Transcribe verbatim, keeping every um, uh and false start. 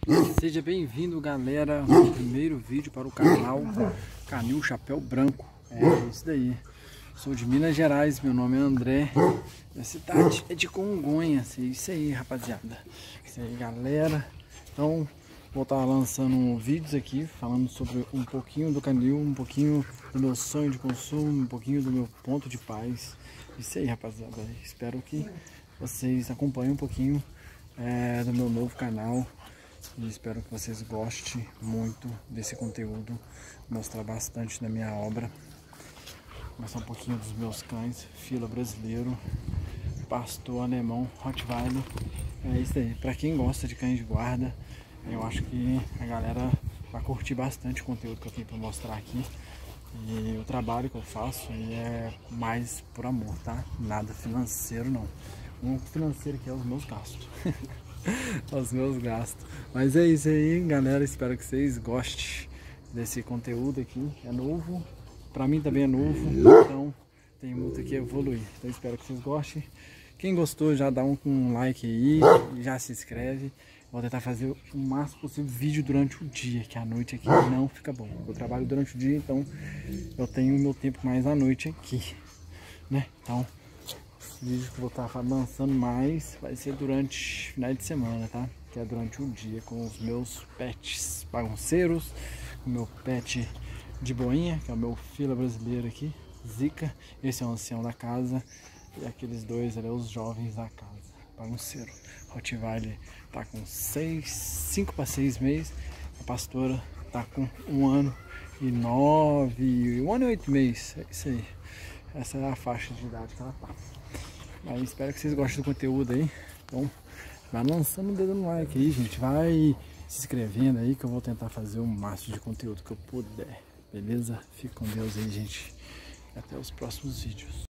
Seja bem-vindo, galera, ao primeiro vídeo para o canal Canil Chapéu Branco. É isso daí. Sou de Minas Gerais, meu nome é André. Minha cidade é de Congonhas. É isso aí, rapaziada. Isso aí, galera. Então, vou estar lançando vídeos aqui falando sobre um pouquinho do canil, um pouquinho do meu sonho de consumo, um pouquinho do meu ponto de paz. Isso aí, rapaziada. Espero que vocês acompanhem um pouquinho é, do meu novo canal. E espero que vocês gostem muito desse conteúdo. Mostrar bastante da minha obra. Mostrar um pouquinho dos meus cães. Fila brasileiro, pastor alemão, Rottweiler. É isso aí. Pra quem gosta de cães de guarda, eu acho que a galera vai curtir bastante o conteúdo que eu tenho pra mostrar aqui. E o trabalho que eu faço é mais por amor, tá? Nada financeiro não. O financeiro que é os meus gastos. Os meus gastos. Mas é isso aí, galera. Espero que vocês gostem desse conteúdo aqui. É novo. Pra mim também é novo. Então tem muito que evoluir. Então espero que vocês gostem. Quem gostou já dá um, um like aí. Já se inscreve. Vou tentar fazer o máximo possível vídeo durante o dia, que a noite aqui não fica bom. Eu trabalho durante o dia, então eu tenho o meu tempo mais à noite aqui, né? Então, esse vídeo que eu vou estar lançando mais vai ser durante final de semana, tá? Que é durante o dia, com os meus pets bagunceiros, o meu pet de boinha, que é o meu fila brasileiro aqui, Zica. Esse é o ancião da casa e aqueles dois ali, os jovens da casa. Bagunceiro. Rottweiler tá com seis, cinco para seis meses. A pastora tá com um ano e nove, um ano e oito meses. É isso aí. Essa é a faixa de idade que ela tá. Aí espero que vocês gostem do conteúdo aí. Então, vai lançando o dedo no like aí, gente. Vai se inscrevendo aí que eu vou tentar fazer o máximo de conteúdo que eu puder. Beleza? Fique com Deus aí, gente. E até os próximos vídeos.